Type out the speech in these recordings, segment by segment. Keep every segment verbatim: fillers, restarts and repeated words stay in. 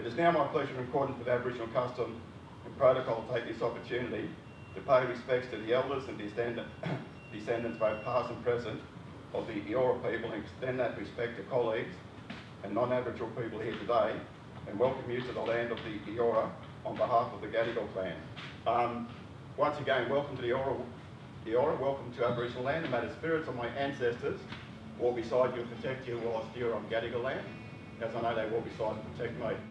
It is now my pleasure, in accordance with Aboriginal custom and protocol, to take this opportunity to pay respects to the elders and descendant, descendants, both past and present, of the Eora people, and extend that respect to colleagues and non-Aboriginal people here today, and welcome you to the land of the Eora on behalf of the Gadigal clan. Um, once again, welcome to the Eora, Eora, welcome to Aboriginal land, and may the spirits of my ancestors walk beside you and protect you whilst you're on Gadigal land, as I know they walk beside and protect me.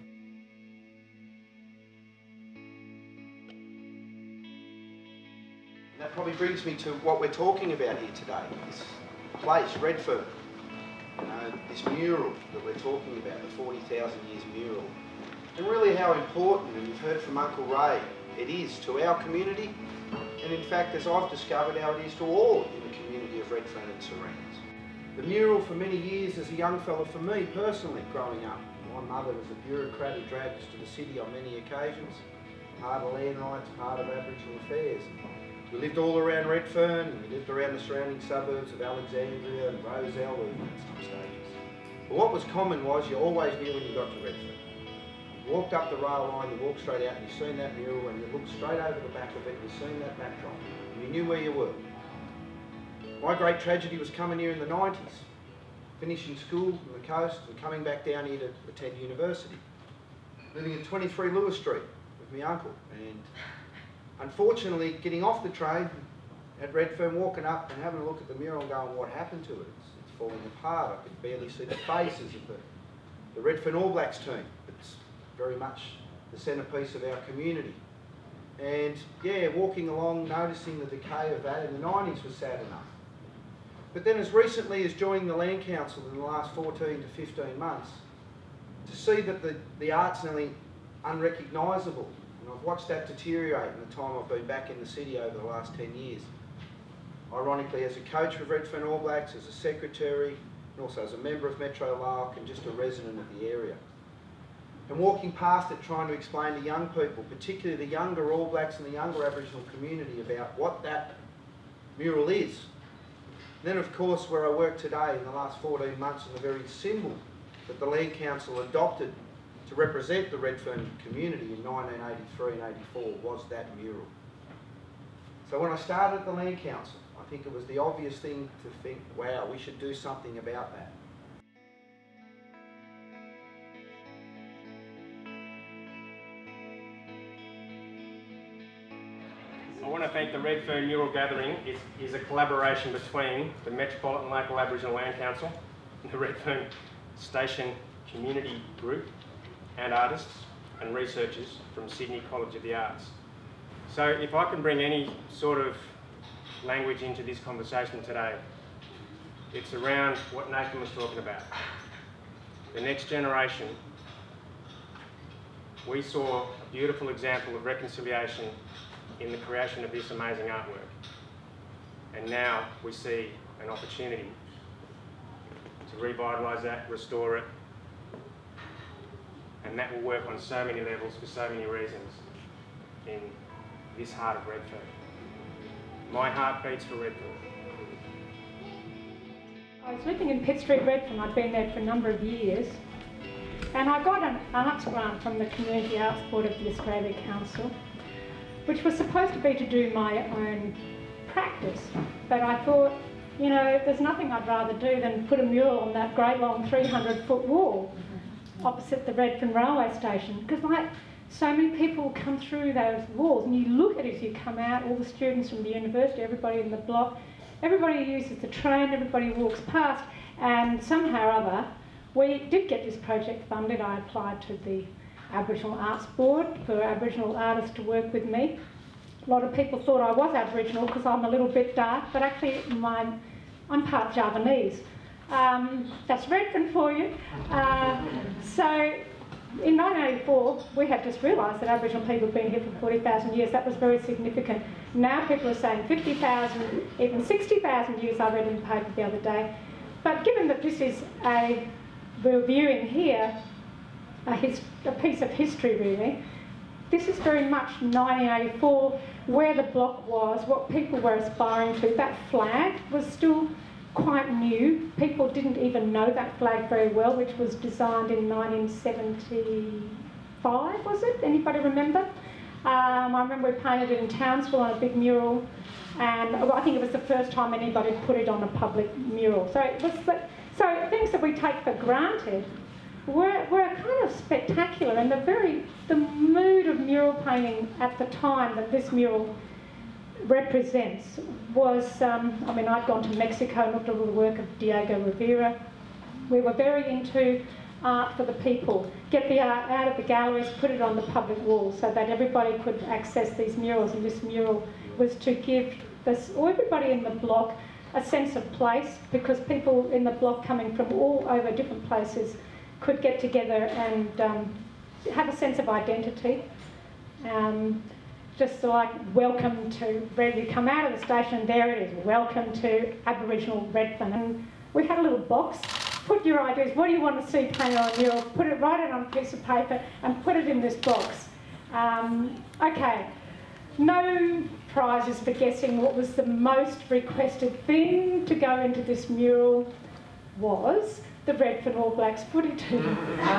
That probably brings me to what we're talking about here today, this place, Redfern. You know, this mural that we're talking about, the forty thousand years mural. And really how important, and you've heard from Uncle Ray, it is to our community, and in fact, as I've discovered, how it is to all in the community of Redfern and surrounds. The mural for many years as a young fella, for me personally, growing up. My mother was a bureaucrat who dragged us to the city on many occasions, part of land rights, part of Aboriginal affairs. We lived all around Redfern, and we lived around the surrounding suburbs of Alexandria and Rozelle even at some stages. But what was common was you always knew when you got to Redfern. You walked up the rail line, you walked straight out and you seen that mural, and you looked straight over the back of it and you seen that backdrop. And you knew where you were. My great tragedy was coming here in the nineties, finishing school on the coast and coming back down here to attend university. Living at twenty-three Lewis Street with my uncle, and unfortunately, getting off the train at Redfern, walking up and having a look at the mural and going, what happened to it? It's, it's falling apart. I could barely see the faces of the, the Redfern All Blacks team. It's very much the centrepiece of our community. And yeah, walking along, noticing the decay of that in the nineties was sad enough. But then as recently as joining the Land Council in the last fourteen to fifteen months, to see that the, the art's nearly unrecognisable. And I've watched that deteriorate in the time I've been back in the city over the last ten years. Ironically, as a coach of Redfern All Blacks, as a secretary, and also as a member of Metro Lark and just a resident of the area. And walking past it, trying to explain to young people, particularly the younger All Blacks and the younger Aboriginal community, about what that mural is. And then of course where I work today in the last fourteen months, and the very symbol that the Land Council adopted to represent the Redfern community in nineteen eighty-three and eighty-four was that mural. So when I started at the Land Council, I think it was the obvious thing to think, wow, we should do something about that. I want to thank the Redfern Mural Gathering. It is a collaboration between the Metropolitan Local Aboriginal Land Council, the Redfern Station Community Group, and artists and researchers from Sydney College of the Arts. So if I can bring any sort of language into this conversation today, it's around what Nathan was talking about. The next generation. We saw a beautiful example of reconciliation in the creation of this amazing artwork. And now we see an opportunity to revitalise that, restore it, and that will work on so many levels for so many reasons in this heart of Redfern. My heart beats for Redfern. I was living in Pitt Street, Redfern. I'd been there for a number of years, and I got an arts grant from the Community Arts Board of the Australia Council, which was supposed to be to do my own practice. But I thought, you know, there's nothing I'd rather do than put a mural on that great long three hundred foot wall opposite the Redfern railway station, because like so many people come through those walls and you look at it as you come out, all the students from the university, everybody in the block, everybody uses the train, everybody walks past, and somehow or other we did get this project funded. I applied to the Aboriginal Arts Board for Aboriginal artists to work with me. A lot of people thought I was Aboriginal because I'm a little bit dark, but actually my, I'm part Javanese. Um, that's Redfern for you. Uh, so in nineteen eighty-four, we had just realised that Aboriginal people have been here for forty thousand years. That was very significant. Now people are saying fifty thousand, even sixty thousand years, I read in the paper the other day. But given that this is a, we're viewing here a, his, a piece of history really, this is very much nineteen eighty-four, where the block was, what people were aspiring to. That flag was still quite new. People didn't even know that flag very well, which was designed in nineteen seventy, five, was it? Anybody remember? Um, I remember we painted it in Townsville on a big mural, and I think it was the first time anybody put it on a public mural. So it was, so things that we take for granted were, were kind of spectacular, and the very, the mood of mural painting at the time that this mural represents was, um, I mean, I'd gone to Mexico and looked at all the work of Diego Rivera. We were very into art for the people. Get the art out of the galleries, put it on the public walls so that everybody could access these murals, and this mural was to give this, or everybody in the block a sense of place, because people in the block coming from all over different places could get together and um, have a sense of identity. Um, just like, welcome to, Red, you come out of the station, there it is, welcome to Aboriginal Redfern. And we had a little box, put your ideas, what do you want to see painted on a mural, put it, write it on a piece of paper and put it in this box. Um, okay, no prizes for guessing what was the most requested thing to go into this mural was the Redfern All Blacks footy team.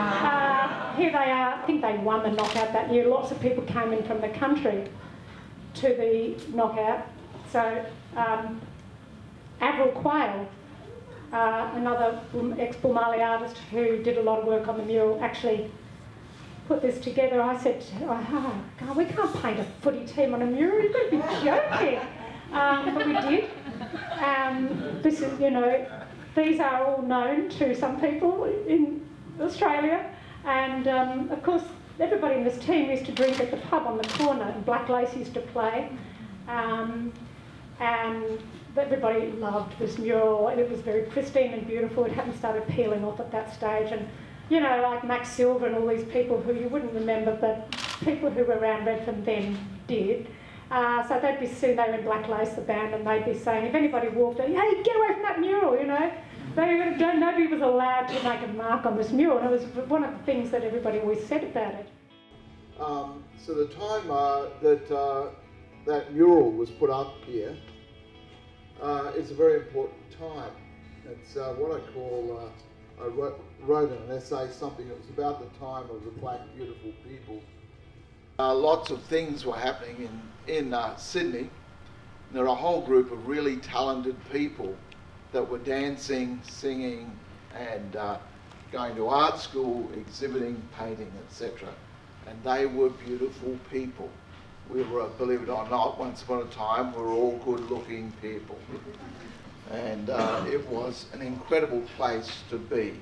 Uh, here they are. I think they won the knockout that year. Lots of people came in from the country to the knockout. So um, Avril Quayle, uh, another ex-Bulmali artist who did a lot of work on the mural, actually put this together. I said, oh, God, we can't paint a footy team on a mural. You've got to be joking. Um, but we did. Um, this is, you know, these are all known to some people in Australia, and um, of course everybody in this team used to drink at the pub on the corner, and Black Lace used to play, um, and everybody loved this mural, and it was very pristine and beautiful. It hadn't started peeling off at that stage, and you know, like Max Silver and all these people who you wouldn't remember, but people who were around Redfern then did. Uh, so they'd be sitting there in Black Lace, the band, and they'd be saying, if anybody walked in, hey, get away from that mural, you know. They, nobody was allowed to make a mark on this mural, and it was one of the things that everybody always said about it. Um, so the time uh, that uh, that mural was put up here uh, is a very important time. It's uh, what I call, uh, I wrote, wrote in an essay something that was about the time of the Black Beautiful People. Uh, lots of things were happening in, in uh, Sydney. There are a whole group of really talented people that were dancing, singing, and uh, going to art school, exhibiting, painting, et cetera. And they were beautiful people. We were, believe it or not, once upon a time, we were all good-looking people. And uh, it was an incredible place to be.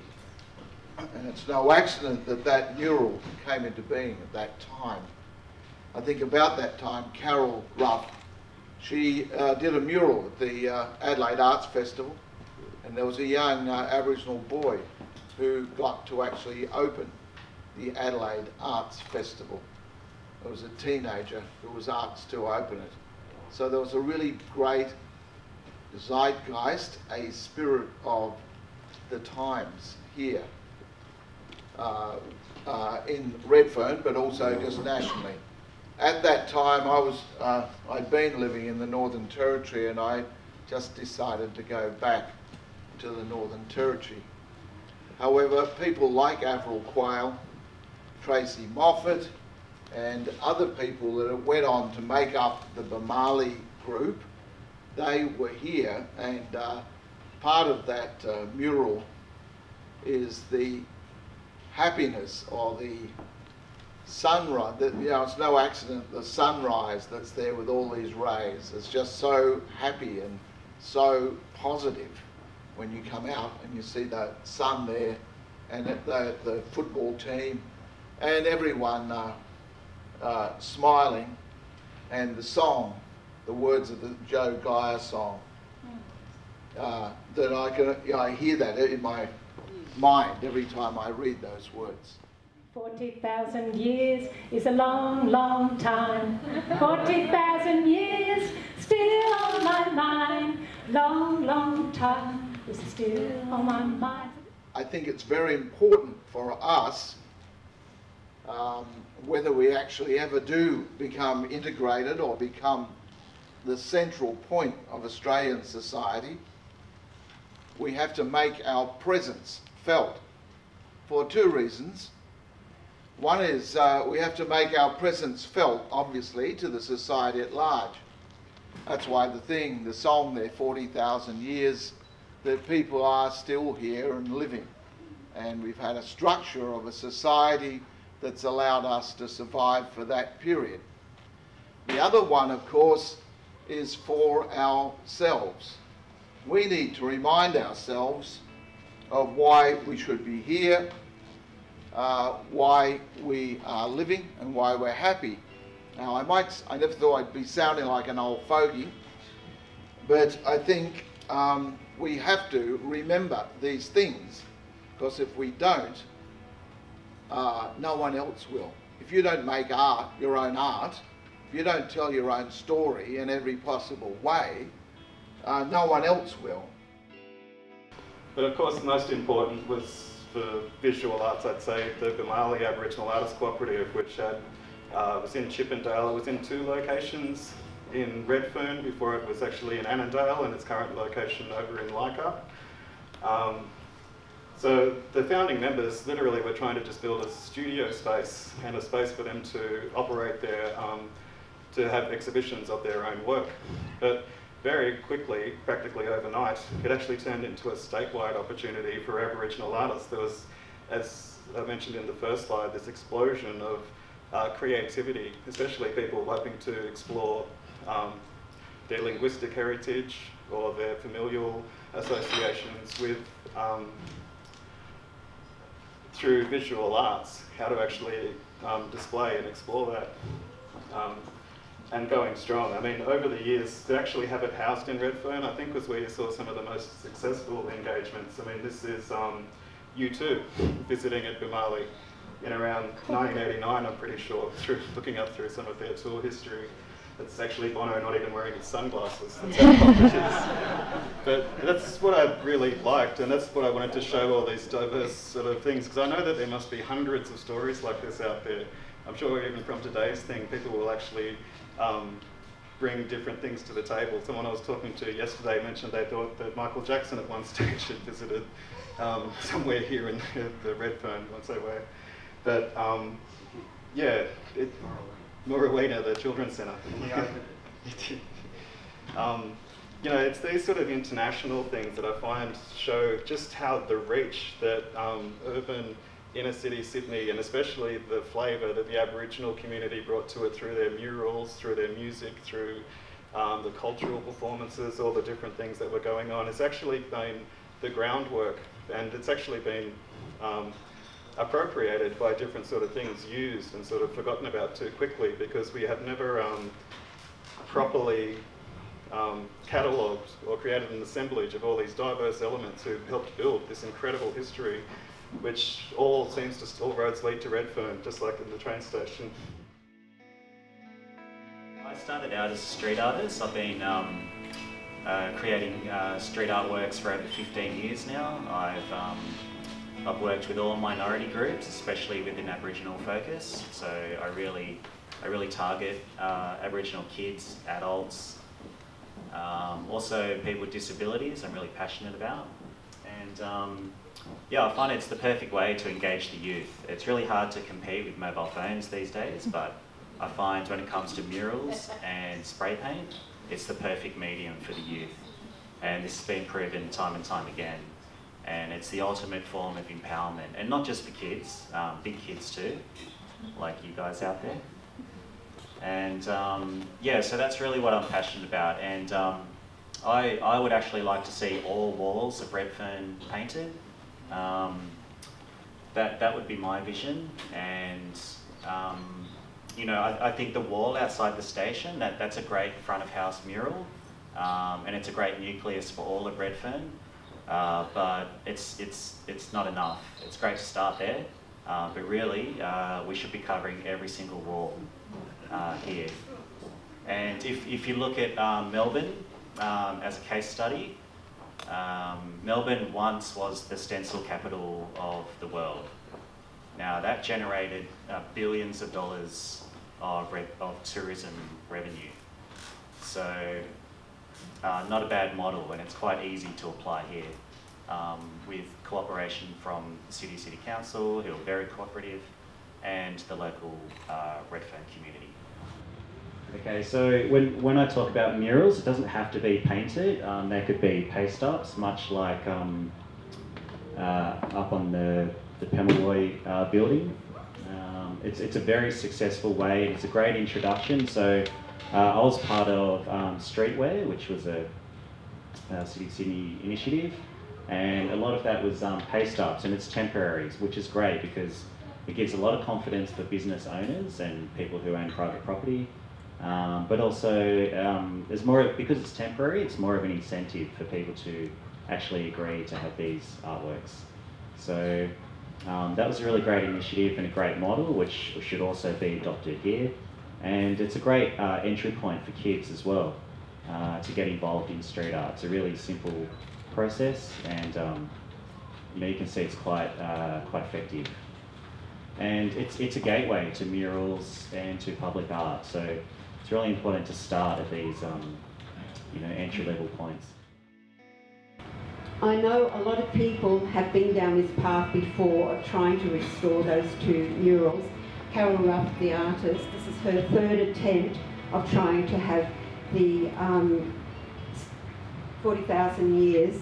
And it's no accident that that mural came into being at that time. I think about that time, Carol Ruff, she uh, did a mural at the uh, Adelaide Arts Festival, and there was a young uh, Aboriginal boy who got to actually open the Adelaide Arts Festival. There was a teenager who was asked to open it. So there was a really great zeitgeist, a spirit of the times here uh, uh, in Redfern, but also just nationally. At that time, I was, uh, I'd been living in the Northern Territory, and I just decided to go back to the Northern Territory. However, people like Avril Quayle, Tracy Moffat, and other people that went on to make up the Bulmali group, they were here, and uh, part of that uh, mural is the happiness or the sunrise. That, you know, it's no accident, the sunrise that's there with all these rays. It's just so happy and so positive when you come out and you see the sun there, and the, the football team and everyone uh, uh, smiling, and the song, the words of the Joe Geyer song, uh, that I can, you know, I hear that in my mind every time I read those words. forty thousand years is a long, long time. forty thousand years still on my mind. Long, long time is still on my mind. I think it's very important for us, um, whether we actually ever do become integrated or become the central point of Australian society, we have to make our presence felt for two reasons. One is uh, we have to make our presence felt, obviously, to the society at large. That's why the thing, the song there, forty thousand years, that people are still here and living. And we've had a structure of a society that's allowed us to survive for that period. The other one, of course, is for ourselves. We need to remind ourselves of why we should be here, uh, why we are living, and why we're happy. Now, I might, I never thought I'd be sounding like an old fogey, but I think um, we have to remember these things, because if we don't, uh, no one else will. If you don't make art, your own art, if you don't tell your own story in every possible way, uh, no one else will. But of course, most important was for visual arts, I'd say, the Boomalli Aboriginal Artists Cooperative, which had, uh, was in Chippendale. It was in two locations, in Redfern before it was actually in Annandale, and its current location over in Leichhardt. Um, so the founding members literally were trying to just build a studio space and a space for them to operate their, um, to have exhibitions of their own work. But very quickly, practically overnight, it actually turned into a statewide opportunity for Aboriginal artists. There was, as I mentioned in the first slide, this explosion of uh, creativity, especially people hoping to explore um, their linguistic heritage or their familial associations with, um, through visual arts, how to actually um, display and explore that. Um, and going strong. I mean, over the years, to actually have it housed in Redfern, I think was where you saw some of the most successful engagements. I mean, this is um, U two visiting at Boomalli in around nineteen eighty-nine, I'm pretty sure, through looking up through some of their tour history. It's actually Bono not even wearing his sunglasses. That's how hot it is. But that's what I really liked, and that's what I wanted to show, all these diverse sort of things, because I know that there must be hundreds of stories like this out there. I'm sure even from today's thing, people will actually um, bring different things to the table. Someone I was talking to yesterday mentioned they thought that Michael Jackson at one stage had visited um, somewhere here in the, the Redfern, once they were. But um, yeah, it, Morawena, the Children's Centre. um, you know, it's these sort of international things that I find show just how the reach that um, urban inner city Sydney, and especially the flavour that the Aboriginal community brought to it through their murals, through their music, through um, the cultural performances, all the different things that were going on. It's actually been the groundwork, and it's actually been um, appropriated by different sort of things, used and sort of forgotten about too quickly, because we have never um, properly um, catalogued or created an assemblage of all these diverse elements who helped build this incredible history, which all seems to, all roads lead to Redfern, just like in the train station. I started out as a street artist. I've been um, uh, creating uh, street artworks for over fifteen years now. I've, um, I've worked with all minority groups, especially with an Aboriginal focus. So I really, I really target uh, Aboriginal kids, adults, um, also people with disabilities I'm really passionate about. And um, yeah, I find it's the perfect way to engage the youth. It's really hard to compete with mobile phones these days, but I find when it comes to murals and spray paint, it's the perfect medium for the youth. And this has been proven time and time again. And it's the ultimate form of empowerment, and not just for kids, um, big kids too, like you guys out there. And um, yeah, so that's really what I'm passionate about. And um, I, I would actually like to see all walls of Redfern painted. Um, that, that would be my vision. And um, you know, I, I think the wall outside the station, that, that's a great front of house mural. Um, and it's a great nucleus for all of Redfern. Uh, but it's, it's, it's not enough. It's great to start there, uh, but really uh, we should be covering every single wall uh, here. And if, if you look at um, Melbourne um, as a case study, um, Melbourne once was the stencil capital of the world. Now that generated uh, billions of dollars of, re of tourism revenue. So Uh, not a bad model, and it's quite easy to apply here um, with cooperation from the City City Council, who are very cooperative, and the local uh, Redfern community. Okay, so when, when I talk about murals, it doesn't have to be painted. Um, they could be paste-ups, much like um, uh, up on the, the Pemalloy uh, building. Um, it's, it's a very successful way. It's a great introduction. So uh, I was part of um, Streetwear, which was a, a City Sydney initiative, and a lot of that was um, paste-ups, and it's temporaries, which is great because it gives a lot of confidence for business owners and people who own private property. Um, but also, um, there's more of, because it's temporary, it's more of an incentive for people to actually agree to have these artworks. So um, that was a really great initiative and a great model, which should also be adopted here. And it's a great uh, entry point for kids as well uh, to get involved in street art. It's a really simple process, and um, you know, you can see it's quite uh, quite effective. And it's it's a gateway to murals and to public art. So it's really important to start at these, um, you know, entry-level points. I know a lot of people have been down this path before of trying to restore those two murals. Carol Ruff, the artist, this is her third attempt of trying to have the um, forty thousand years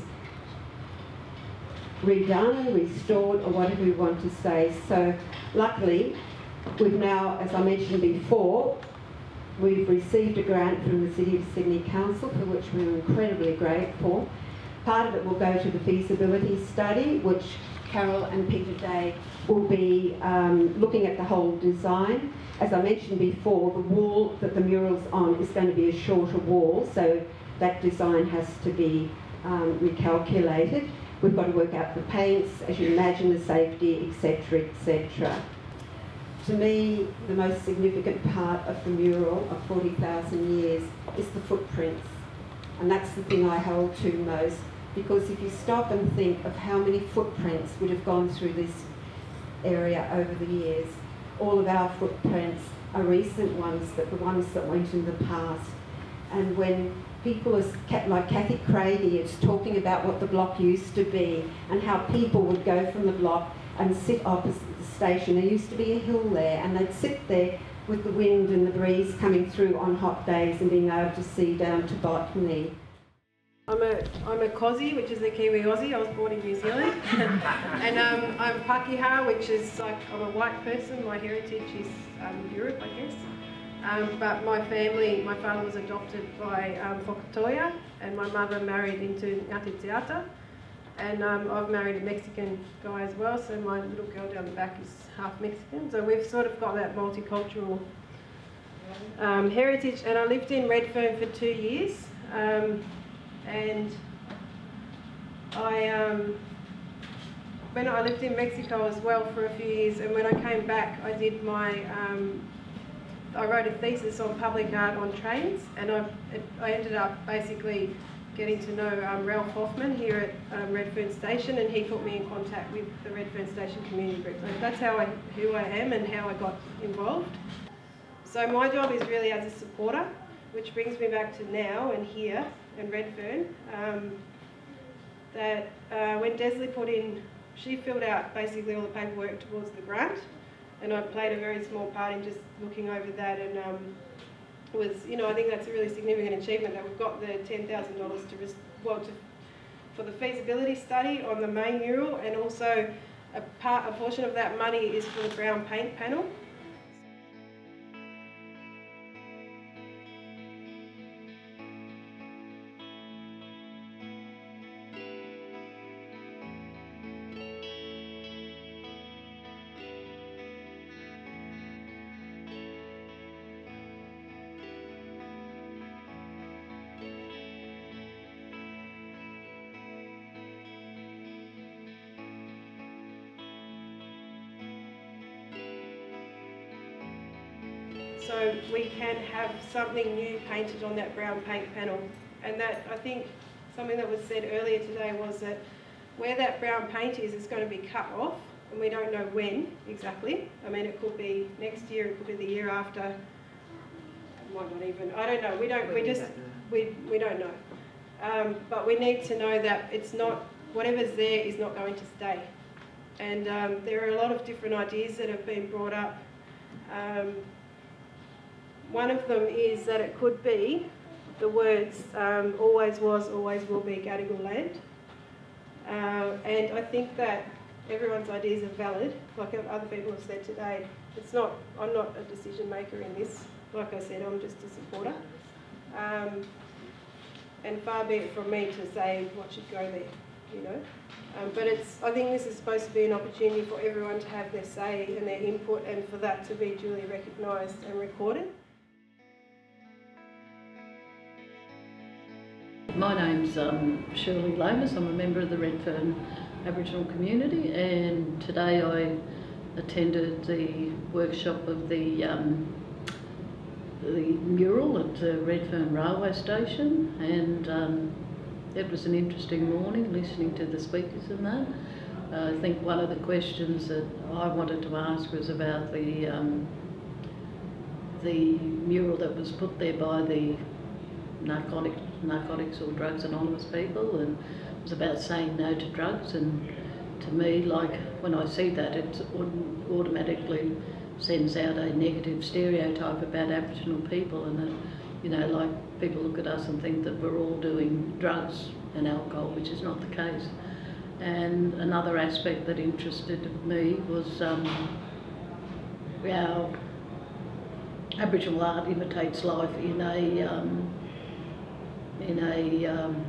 redone, restored, or whatever we want to say. So luckily, we've now, as I mentioned before, we've received a grant from the City of Sydney Council, for which we're incredibly grateful. Part of it will go to the feasibility study, which Carol and Peter Day will be um, looking at the whole design. As I mentioned before, the wall that the mural's on is going to be a shorter wall, so that design has to be um, recalculated. We've got to work out the paints, as you imagine, the safety, et cetera, et cetera. To me, the most significant part of the mural of forty thousand years is the footprints. And that's the thing I hold to most, because if you stop and think of how many footprints would have gone through this area over the years, all of our footprints are recent ones, but the ones that went in the past. And when people like Kathy Craigie is talking about what the block used to be and how people would go from the block and sit opposite the station. There used to be a hill there, and they'd sit there with the wind and the breeze coming through on hot days and being able to see down to Botany. I'm a, I'm a Kosi, which is a Kiwi Aussie. I was born in New Zealand. And um, I'm Pakeha, which is like, I'm a white person. My heritage is um, Europe, I guess. Um, but my family, my father was adopted by um, Whakatoa, and my mother married into Ngāti Te Ata. And um, I've married a Mexican guy as well, so my little girl down the back is half Mexican. So we've sort of got that multicultural um, heritage. And I lived in Redfern for two years. Um, and I, um, when I lived in Mexico as well for a few years, and when I came back, I did my, um, I wrote a thesis on public art on trains, and I, it, I ended up basically getting to know um, Ralph Hoffman here at um, Redfern Station, and he put me in contact with the Redfern Station Community Group. So that's how I, who I am and how I got involved. So my job is really as a supporter, which brings me back to now and here in Redfern. Um, that uh, when Desley put in, she filled out basically all the paperwork towards the grant, and I played a very small part in just looking over that, and um, was, you know, I think that's a really significant achievement that we've got the ten thousand dollars to, well, to, for the feasibility study on the main mural, and also a part, a portion of that money is for the brown paint panel. So we can have something new painted on that brown paint panel. And that, I think, something that was said earlier today was that where that brown paint is, is going to be cut off, and we don't know when exactly. I mean, it could be next year, it could be the year after, it might not even, I don't know, we don't, we just, we, we don't know. Um, but we need to know that it's not, whatever's there is not going to stay. And um, there are a lot of different ideas that have been brought up. Um, one of them is that it could be the words um, always was, always will be Gadigal land. Uh, and I think that everyone's ideas are valid, like other people have said today. It's not, I'm not a decision maker in this. Like I said, I'm just a supporter. Um, and far be it from me to say what should go there, you know. Um, but it's, I think this is supposed to be an opportunity for everyone to have their say and their input, and for that to be duly recognised and recorded. My name's um, Shirley Lomas. I'm a member of the Redfern Aboriginal community, and today I attended the workshop of the um, the mural at the Redfern railway station, and um, it was an interesting morning listening to the speakers and that. Uh, I think one of the questions that I wanted to ask was about the um, the mural that was put there by the narcotic, narcotics or drugs anonymous people, and it was about saying no to drugs. And to me, like, when I see that, it automatically sends out a negative stereotype about Aboriginal people, and that, you know, like, people look at us and think that we're all doing drugs and alcohol, which is not the case. And another aspect that interested me was um, how Aboriginal art imitates life in a um, in a, um,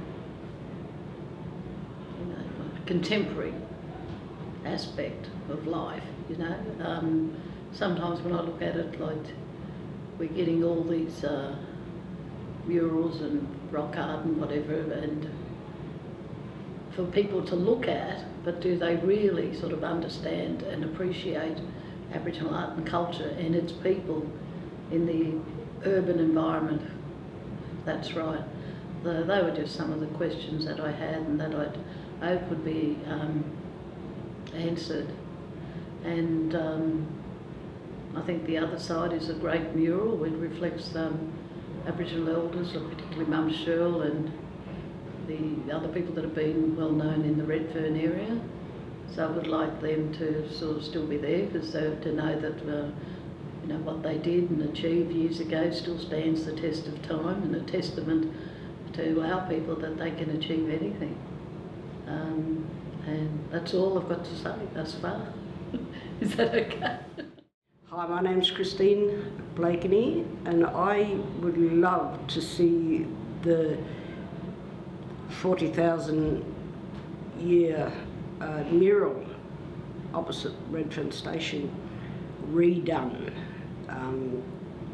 in a contemporary aspect of life, you know. Um, sometimes when I look at it, like, we're getting all these uh, murals and rock art and whatever, and for people to look at, but do they really sort of understand and appreciate Aboriginal art and culture and its people in the urban environment? That's right. The, they were just some of the questions that I had and that I'd hope would be um, answered. And um, I think the other side is a great mural which reflects um, Aboriginal elders, particularly Mum Shirl and the other people that have been well known in the Redfern area. So I would like them to sort of still be there, because they to know that uh, you know, what they did and achieved years ago still stands the test of time, and a testament to our people that they can achieve anything. Um, and that's all I've got to say thus far. Is that okay? Hi, my name's Christine Blakeney, and I would love to see the forty thousand year uh, mural opposite Redfern Station redone. Um,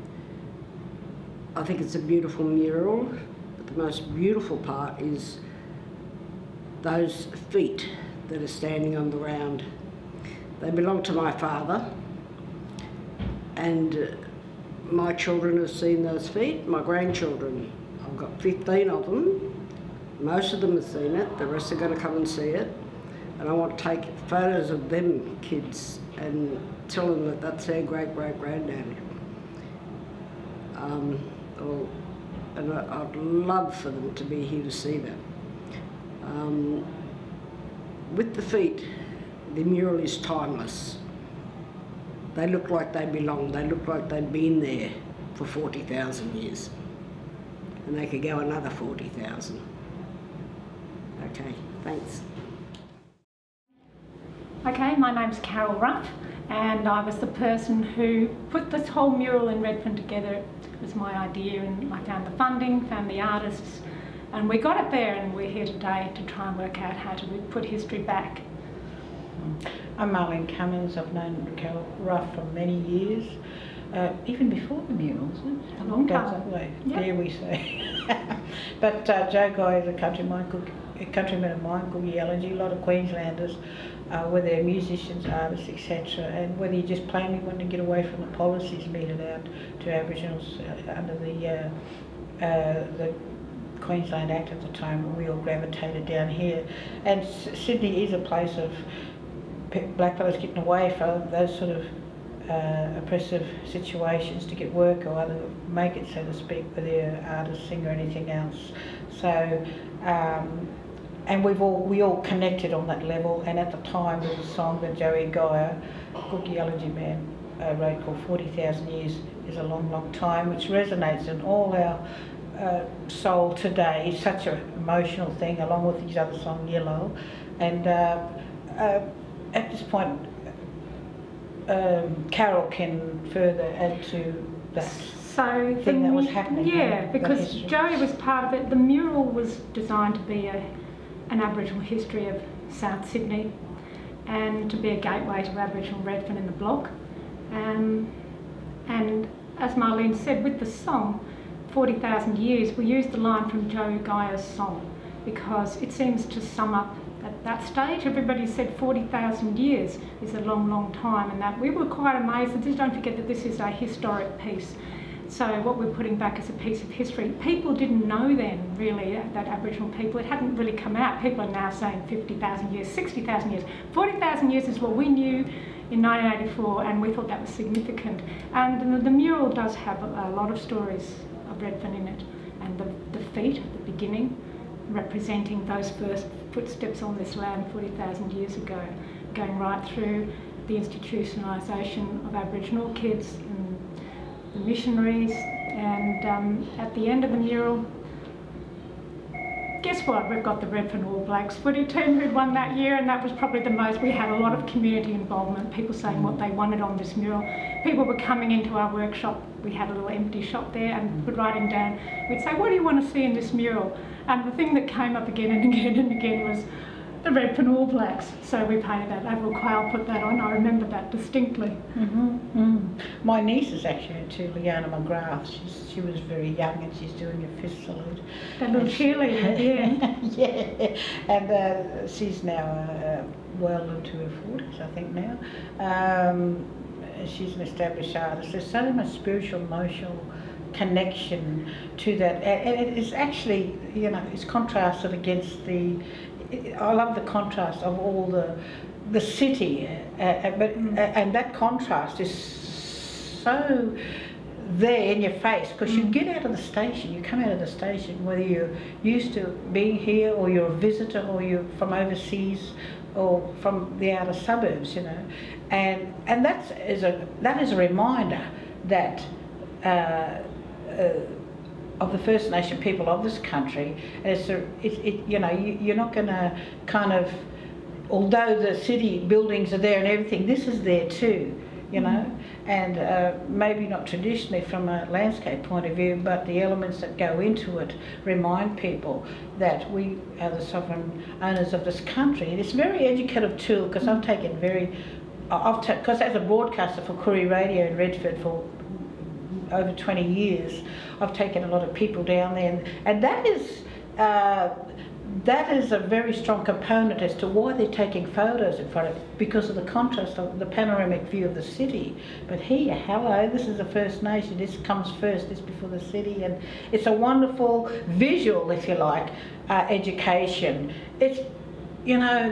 I think it's a beautiful mural, but the most beautiful part is those feet that are standing on the ground. They belong to my father, and uh, my children have seen those feet, my grandchildren. I've got fifteen of them. Most of them have seen it, the rest are going to come and see it. And I want to take photos of them kids and tell them that that's their great-great-granddad. Um, or, and I, I'd love for them to be here to see that. Um, with the feet, the mural is timeless. They look like they belong, they look like they've been there for forty thousand years. And they could go another forty thousand. Okay, thanks. Okay, my name's Carol Ruff, and I was the person who put this whole mural in Redfern together. It was my idea, and I found the funding, found the artists, and we got it there, and we're here today to try and work out how to put history back. I'm Marlene Cummins. I've known Carol Ruff for many years, uh, even before the murals. A long time. Yep. Dare we say. But uh, Joe Guy is a countryman, a countryman of mine called Yellogy. A lot of Queenslanders, uh, whether they're musicians, artists, et cetera, and whether you just plainly want to get away from the policies meted out to Aboriginals uh, under the uh, uh, the Queensland Act at the time, we all gravitated down here. And S Sydney is a place of blackfellas getting away from those sort of uh, oppressive situations to get work or other make it, so to speak, whether you're an artist, singer, or anything else. So, um, and we've all we all connected on that level. And at the time, there was a song that Joey Geyer, Cookie Elegy Man, uh, wrote called forty thousand Years is a Long, Long Time, which resonates in all our uh, soul today. It's such an emotional thing, along with his other song, Yellow. And uh, uh, at this point, um, Carol can further add to that. So thing the, that was happening. Yeah, in because Joey was part of it. The mural was designed to be a, an Aboriginal history of South Sydney and to be a gateway to Aboriginal Redfern in the block. Um, and as Marlene said, with the song, forty thousand Years, we used the line from Joe Geyer's song because it seems to sum up at that stage. Everybody said forty thousand years is a long, long time, and that we were quite amazed. Just don't forget that this is a historic piece. So what we're putting back is a piece of history. People didn't know then, really, that Aboriginal people, it hadn't really come out. People are now saying fifty thousand years, sixty thousand years. forty thousand years is what we knew in nineteen eighty-four, and we thought that was significant. And the, the mural does have a, a lot of stories of Redfern in it, and the, the feet at the beginning, representing those first footsteps on this land forty thousand years ago, going right through the institutionalisation of Aboriginal kids, and the missionaries, and um, at the end of the mural, guess what? We've got the Redfern All Blacks footy team who'd won that year, and that was probably the most. We had a lot of community involvement, people saying what they wanted on this mural. People were coming into our workshop. We had a little empty shop there, and would write him down. We'd say, what do you want to see in this mural? And the thing that came up again and again and again was the Redfern All Blacks. So we painted that. Avril Quayle put that on. I remember that distinctly. Mm-hmm. Mm. My niece is actually to Leona McGrath. She's, she was very young, and she's doing a fist salute. That little cheerleader, yeah. Yeah, and uh, she's now uh, well into her forties, I think now. Um, she's an established artist. There's so much spiritual, emotional connection to that, and it is actually, you know, it's contrasted against the. I love the contrast of all the the city, uh, but mm. uh, and that contrast is so there in your face, because mm. you get out of the station, you come out of the station, whether you're used to being here or you're a visitor or you're from overseas or from the outer suburbs, you know, and and that's is a that is a reminder that. Uh, uh, of the First Nation people of this country, and it's a, it, it, you know, you, you're not going to kind of, although the city buildings are there and everything, this is there too, you know, mm-hmm. and uh, maybe not traditionally from a landscape point of view, but the elements that go into it remind people that we are the sovereign owners of this country. And it's a very educative tool, because I've taken very, I've because as a broadcaster for Koori Radio in Redfern for over twenty years, I've taken a lot of people down there, and, and that is uh, that is a very strong component as to why they're taking photos in front of it, because of the contrast of the panoramic view of the city. But here, hello, this is the First Nation, this comes first, this before the city, and it's a wonderful visual, if you like, uh, education. It's, you know,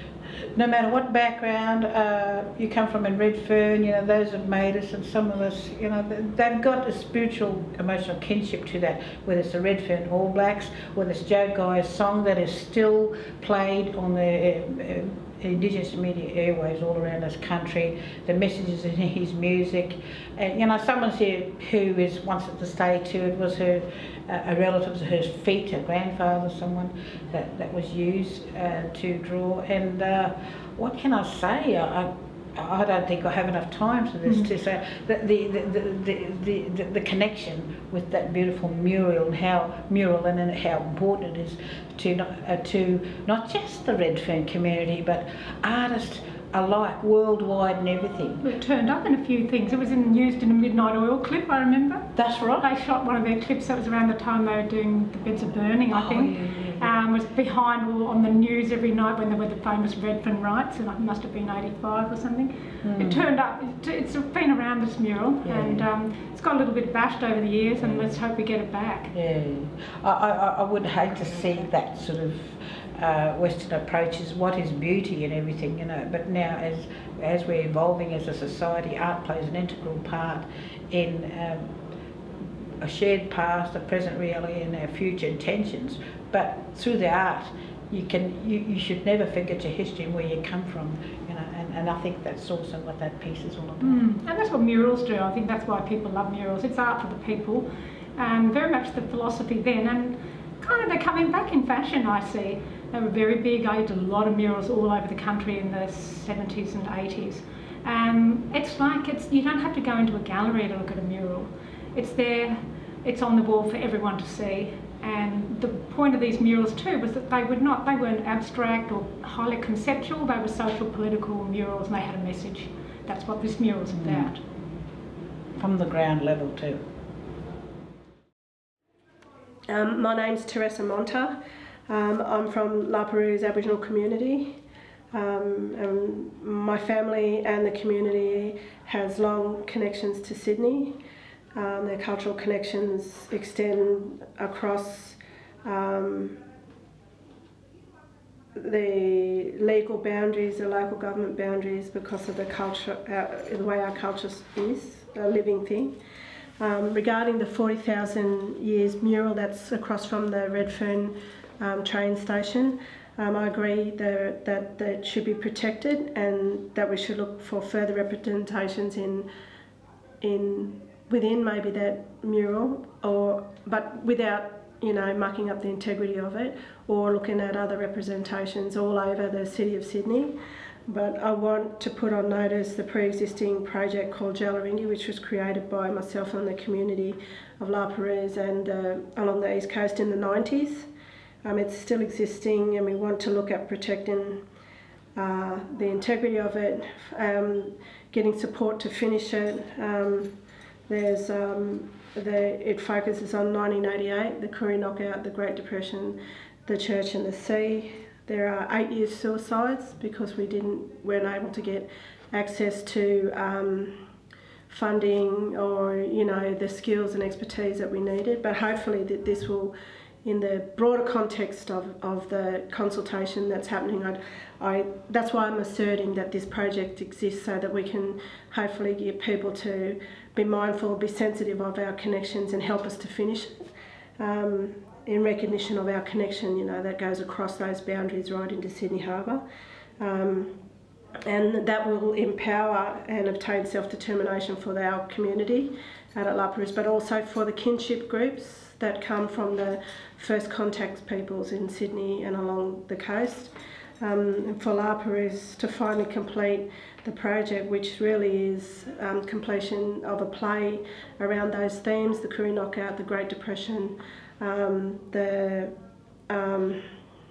no matter what background uh, you come from in Redfern, you know, those have made us, and some of us, you know, they've got a spiritual, emotional kinship to that, whether it's the Redfern All Blacks, whether it's Joe Geyer's song that is still played on the uh, Indigenous media airwaves all around this country, the messages in his music. And, you know, someone's here who is once at the stage too, it was her, uh, a relative of hers feet, her grandfather, someone that, that was used uh, to draw. And uh, what can I say? I, I don't think I have enough time for this mm-hmm. to say that the the, the, the, the the connection with that beautiful mural, and how mural and how important it is to not, uh, to not just the Redfern community, but artists alike worldwide and everything. It turned up in a few things. It was in, used in a Midnight Oil clip, I remember. That's right. They shot one of their clips. That was around the time they were doing The Beds Are Burning, I oh, think. Yeah, yeah, yeah. Um, was behind all on the news every night when there were the famous Redfern riots, and it must have been eighty-five or something. Mm. It turned up. It, it's been around, this mural, yeah. and um, it's got a little bit bashed over the years, and let's hope we get it back. Yeah, I, I, I would hate to see that sort of Uh, Western approaches, what is beauty and everything, you know, but now as as we're evolving as a society, art plays an integral part in um, a shared past, a present reality and our future intentions. But through the art, you can you, you should never forget your history and where you come from, you know, and, and I think that's also what that piece is all about. Mm. And that's what murals do. I think that's why people love murals. It's art for the people, and very much the philosophy then, and kind of they're coming back in fashion, I see. They were very big. I did a lot of murals all over the country in the seventies and eighties. Um, it's like it's you don't have to go into a gallery to look at a mural. It's there, it's on the wall for everyone to see. And the point of these murals too was that they would not, they weren't abstract or highly conceptual. They were social, political murals, and they had a message. That's what this mural's about. From the ground level too. Um, my name's Teresa Monta. Um, I'm from La Perouse Aboriginal community. Um, and my family and the community has long connections to Sydney. Um, their cultural connections extend across um, the legal boundaries, the local government boundaries, because of the culture, uh, the way our culture is, a living thing. Um, regarding the forty thousand years mural that's across from the Redfern um, train station, um, I agree that, that that it should be protected and that we should look for further representations in in within maybe that mural, or but without you know mucking up the integrity of it, or looking at other representations all over the city of Sydney. But I want to put on notice the pre-existing project called Jalaringi, which was created by myself and the community of La Perouse and uh, along the east coast in the nineties. Um, it's still existing, and we want to look at protecting uh, the integrity of it, um, getting support to finish it. Um, there's um, the, it focuses on nineteen eighty-eight, the Koori Knockout, the Great Depression, the Church and the Sea. There are eight years suicides because we didn't weren't able to get access to um, funding or you know the skills and expertise that we needed. But hopefully that this will, in the broader context of, of the consultation that's happening, I, I that's why I'm asserting that this project exists, so that we can hopefully get people to be mindful, be sensitive of our connections and help us to finish it. Um, in recognition of our connection, you know, that goes across those boundaries right into Sydney Harbour. Um, and that will empower and obtain self-determination for our community out at La Perouse, but also for the kinship groups that come from the First Contact peoples in Sydney and along the coast. Um, and for La Perouse to finally complete the project, which really is um, completion of a play around those themes, the Koori Knockout, the Great Depression, Um, the um,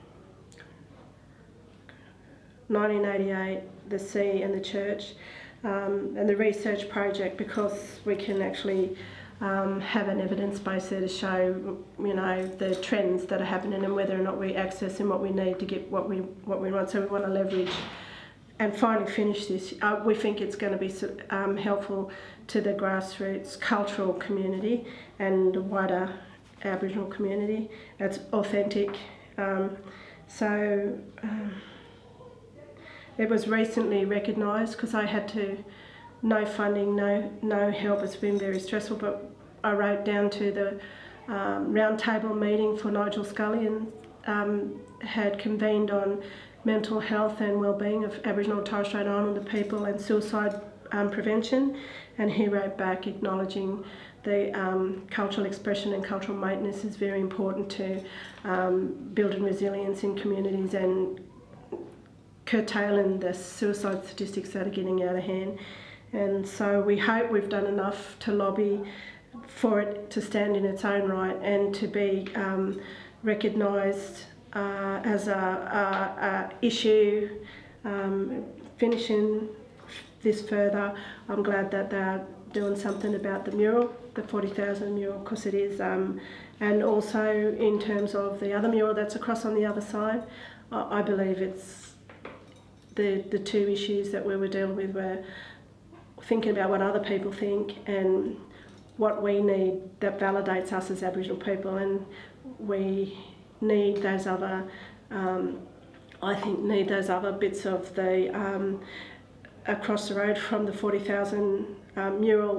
nineteen eighty-eight, the Sea and the Church, um, and the research project, because we can actually um, have an evidence base there to show, you know, the trends that are happening and whether or not we access and what we need to get what we what we want. So we want to leverage and finally finish this. Uh, we think it's going to be um, helpful to the grassroots cultural community and wider Aboriginal community. It's authentic. Um, so um, it was recently recognised, because I had to, no funding, no no help. It's been very stressful, but I wrote down to the um, roundtable meeting for Nigel Scully, and um, had convened on mental health and wellbeing of Aboriginal and Torres Strait Islander people and suicide um, prevention, and he wrote back acknowledging the um, cultural expression and cultural maintenance is very important to um, building resilience in communities and curtailing the suicide statistics that are getting out of hand. And so we hope we've done enough to lobby for it to stand in its own right and to be um, recognised uh, as a, a, a issue. Um, finishing this further, I'm glad that they're doing something about the mural, the forty thousand mural, because it is, um, and also in terms of the other mural that's across on the other side, I, I believe it's the the two issues that we were dealing with were thinking about what other people think and what we need that validates us as Aboriginal people, and we need those other, um, I think, need those other bits of the um, across the road from the forty thousand um, mural,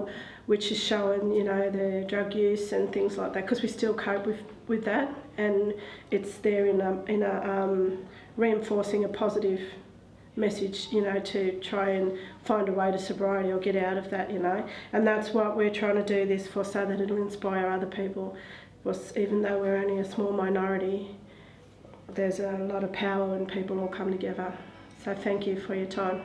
which is showing, you know, the drug use and things like that, because we still cope with, with that, and it's there in a, in a um, reinforcing a positive message, you know, to try and find a way to sobriety or get out of that, you know, and that's what we're trying to do this for, so that it'll inspire other people. Was even though we're only a small minority, there's a lot of power when people all come together. So thank you for your time.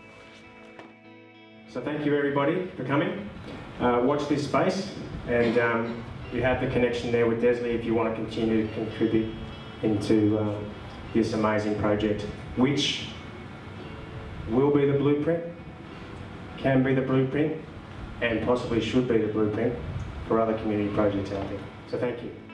So thank you everybody for coming. Uh, watch this space, and um, you have the connection there with Desley if you want to continue to contribute into um, this amazing project, which will be the blueprint, can be the blueprint, and possibly should be the blueprint for other community projects out there. So thank you.